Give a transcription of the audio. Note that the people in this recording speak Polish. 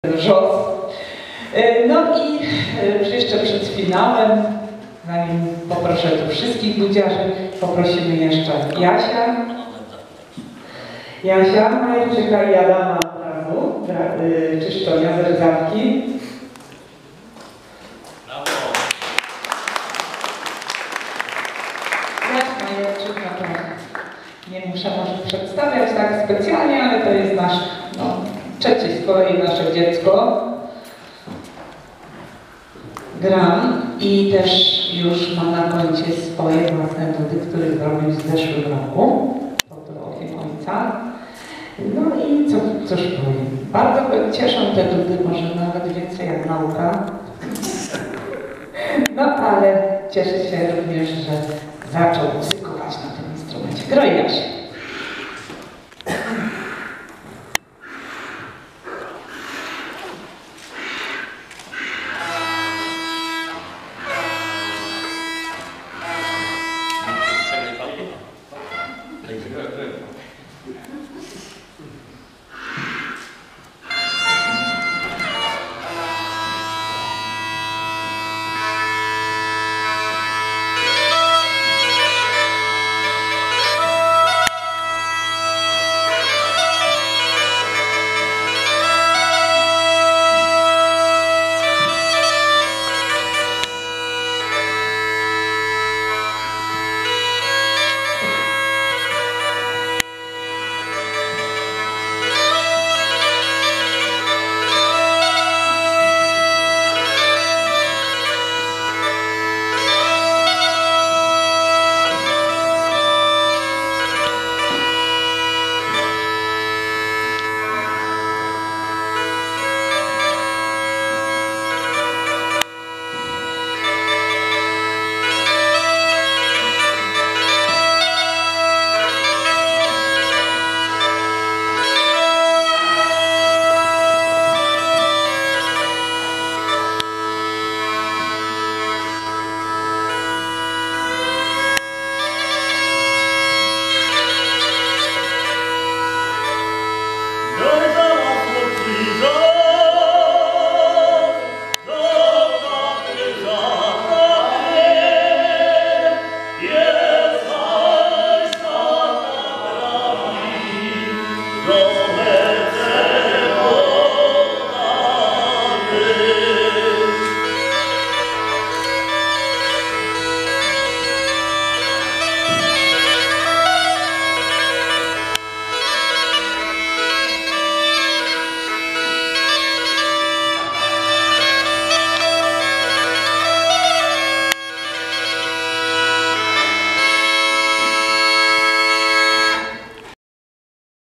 Wrzos. No i jeszcze przed finałem, zanim poproszę tu wszystkich budziarzy, poprosimy jeszcze Jasia, Majczyka i Adama od razu, czyszczonia z Rdzawki. Nie muszę może przedstawiać tak specjalnie, ale to jest nasz, trzecie z kolei nasze dziecko. Gram i też już ma na koncie swoje własne nudy, które zrobił w zeszłym roku pod okiem ojca. No i cóż powiem, bardzo cieszą te nudy, może nawet więcej jak nauka. No ale cieszę się również, że zaczął muzykować na tym instrumencie. Groj, Jaś.